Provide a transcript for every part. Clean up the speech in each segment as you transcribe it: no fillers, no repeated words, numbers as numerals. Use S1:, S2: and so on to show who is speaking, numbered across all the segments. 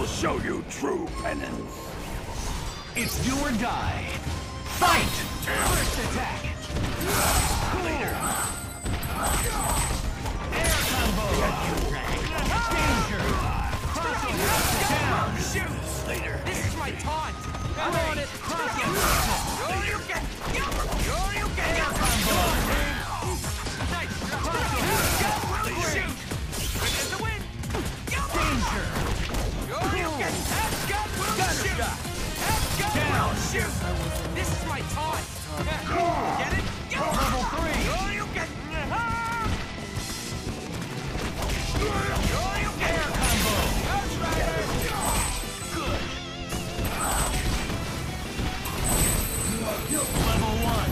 S1: will show you true penance.
S2: It's do or die. Fight! First attack. Later. Air combo. Danger. Down.
S3: Shoot!
S1: Later.
S3: This is my taunt!
S2: I'm on it.
S3: You get! You get!
S2: Air combo.
S3: Nice! Shoot! Win the win!
S2: Danger.
S3: You get! Shoot!
S2: Down.
S3: Shoot! This is my taunt! Get it?
S2: Level 3.
S3: You get!
S2: Air combo. Good. Level 1.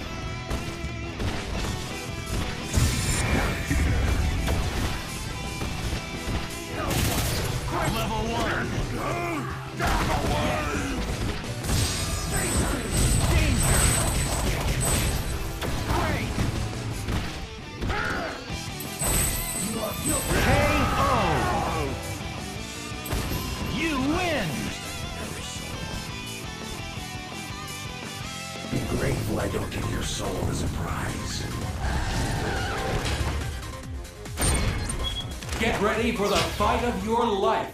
S2: Level 1. Danger. Great. KO. You win.
S1: Be grateful I don't give your soul as a prize.
S4: Get ready for the fight of your life.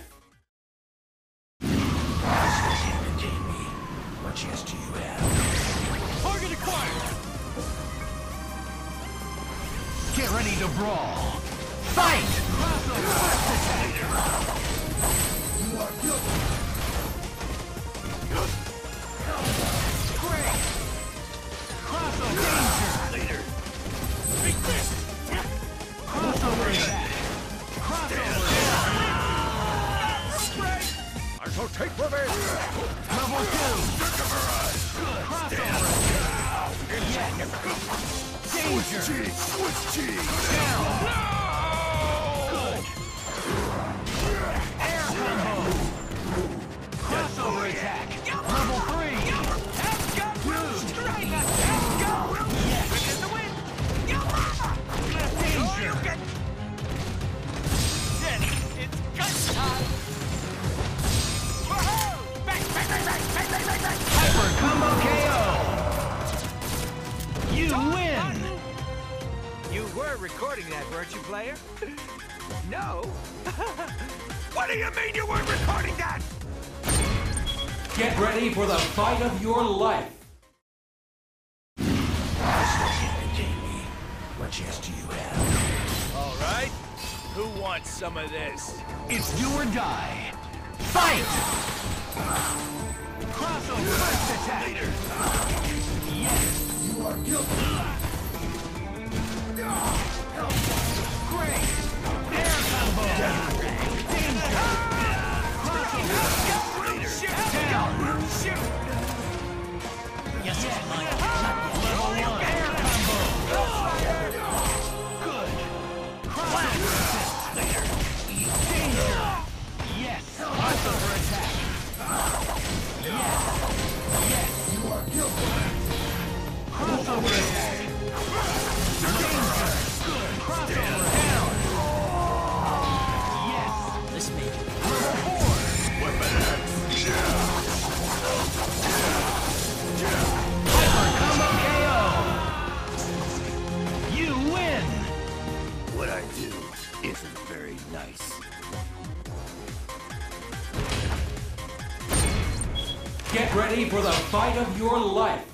S1: What chance do you have?
S2: Target acquired. Get ready to brawl. Fight! First attack. Great. Crossover danger.
S1: Later.
S2: Crossover attack. Crossover
S1: I shall take revenge.
S2: level 2. Good. Crossover. Yes. Danger.
S1: Switch cheese.
S2: Down. Good. Air combo. Crossover attack. Level 3. Yes. Danger.
S3: It's gun time! Woohoo! Bang, bang, bang, bang, bang, bang, bang, bang!
S2: Hyper combo KO. You win.
S3: You were recording that, weren't you, player? No. What do you mean you weren't recording that?
S4: Get ready for the fight of your life.
S1: What chance do you have?
S3: All right. Who wants some of this?
S2: It's do or die. Fight! Crossover first attack. Yes.
S1: You are guilty.
S2: Great. Air combo. Danger. Crossover. Down.
S3: Shoot!
S2: Yes, level 1. Air combo. Good. Crossover. Danger. Yes. Crossover attack. Yes. Yes.
S1: You are guilty.
S2: Crossover attack. Danger. Good. Crossover. Down. Yes. This may be level 4. Hyper combo KO. You win.
S1: What I do isn't very nice.
S4: Get ready for the fight of your life.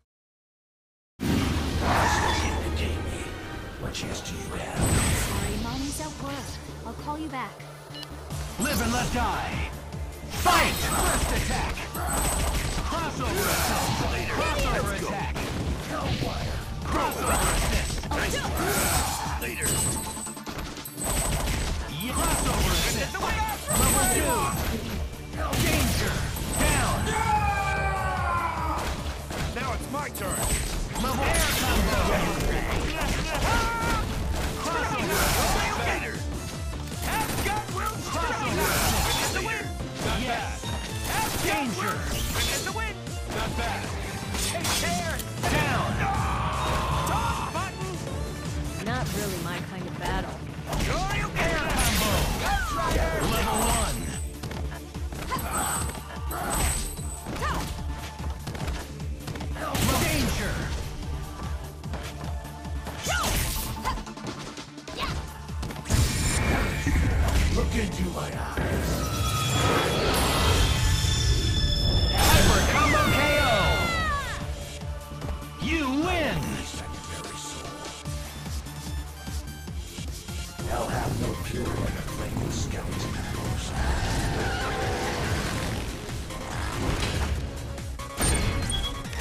S1: What chance do you have?
S5: Sorry, Mommy's at work. I'll call you back.
S2: Live and let die. Fight! First attack. Crossover assist. Crossover attack. Crossover assist.
S1: Later.
S2: Crossover assist. Level 2. Danger. Down.
S3: Now it's my turn.
S2: Level air combo. Crossover.
S3: Later. Have gun will
S2: Crossover.
S3: the win.
S2: Yes. Danger.
S3: Win the win.
S2: Not bad.
S3: Take care.
S2: Down.
S3: Top button.
S5: Not really my kind of battle.
S3: Sure you
S2: Air
S3: can.
S2: combo.
S3: That's right.
S2: Level 1.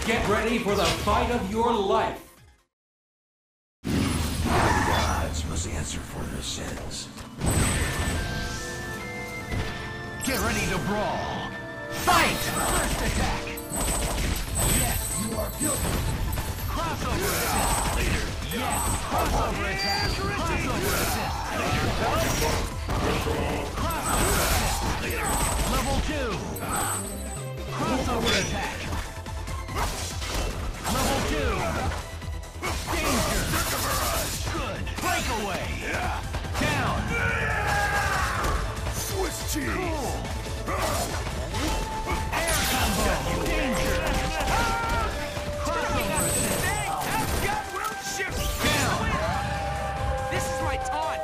S4: Get ready for the fight of your life.
S1: The gods must answer for their sins.
S2: Get ready to brawl. Fight! First attack. Yes, you are guilty. Crossover assist. Yes, crossover attack. Crossover assist. Crossover assist. Level 2. Crossover attack. Level 2. Danger. Good. Breakaway. Down.
S1: Swiss cheese!
S2: Cool. Air combo. Danger. Crossover assist. Down.
S3: This is my taunt.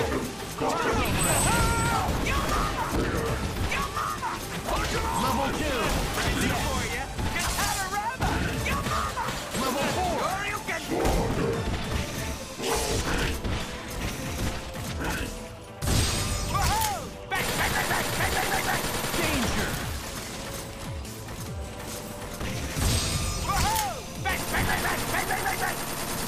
S2: Level 2.
S3: Ready for ya. Katarama.
S2: Level 4.
S3: Shoryuken. Whoa! Back, back, back, back, back, back, back, back.
S2: Danger.
S3: Whoa! Back, back, back, back, back, back, back, back.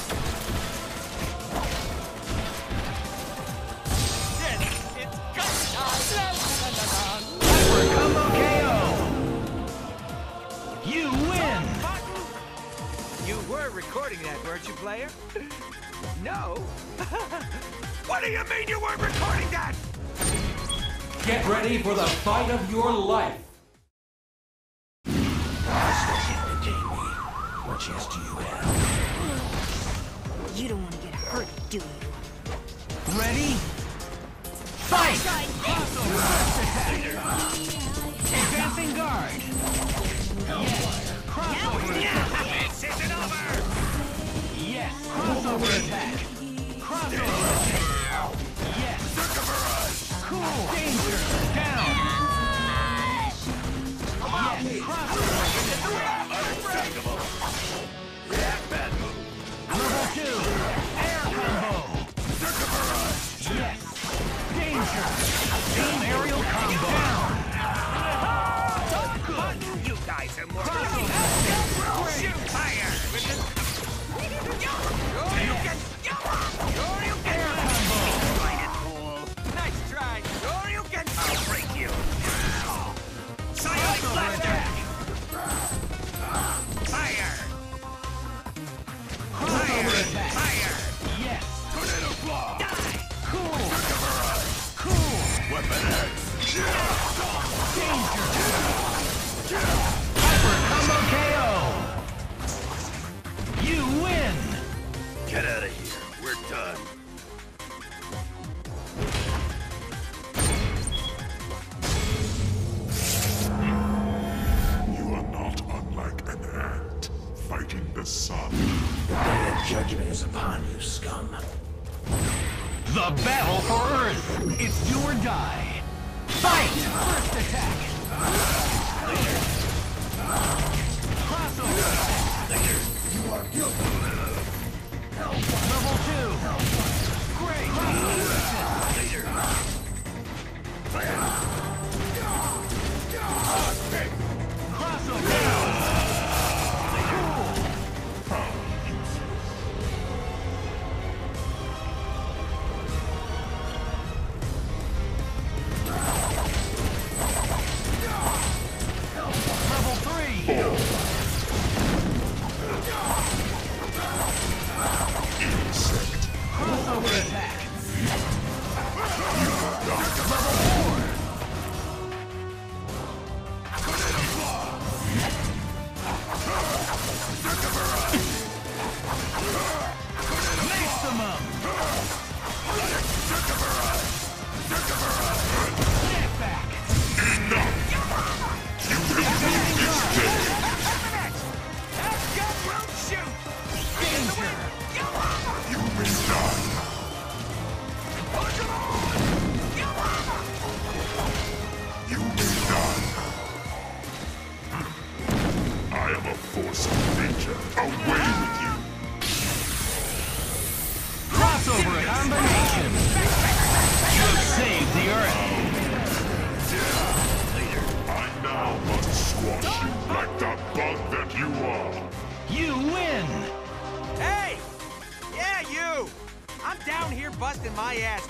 S3: It's gun time.
S2: Hyper combo KO. You win.
S3: You were recording that, weren't you, player? No. What do you mean you weren't recording that?
S4: Get ready for the fight of your life.
S1: What chance do you have?
S5: You don't want to get hurt, do you?
S2: Ready? Fight! Crossover attack. Advancing guard. Yes. Crossover attack.
S3: This isn't over.
S2: Yes. Crossover attack. Crossover attack. Yes. Cool. Danger. Down. Yes. Crossover attack. Level 2. Air combo. Yes. Danger. Team aerial combo. Down. Good.
S3: You guys are more.
S2: Crossover.
S3: Shoot fire. Shoryuken. Shoryuken.
S2: Air combo.
S3: Fight it, fool. Nice try. Shoryuken. I'll break you. Psionic
S2: Crossover
S3: blaster.
S2: attack.
S3: Fire.
S2: Crossover attack.
S3: Fire.
S2: Yes.
S1: Tornado claw!
S3: Die.
S2: Cool. Cool.
S1: Weapon X!
S2: Danger. Hyper combo KO. You win.
S1: Get out of here. We're done.
S6: You are not unlike an ant fighting the sun.
S1: The day of judgment is upon you, scum.
S2: The battle for Earth. It's do or die. Fight! First attack. Crossover attack.
S1: You are guilty.
S2: Level 2. Great. Crossover assist. Crossover down. Cool.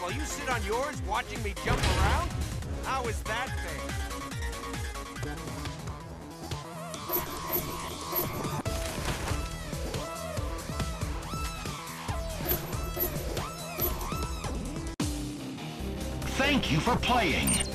S3: while you sit on yours watching me jump around? How is that fair?
S2: Thank you for playing.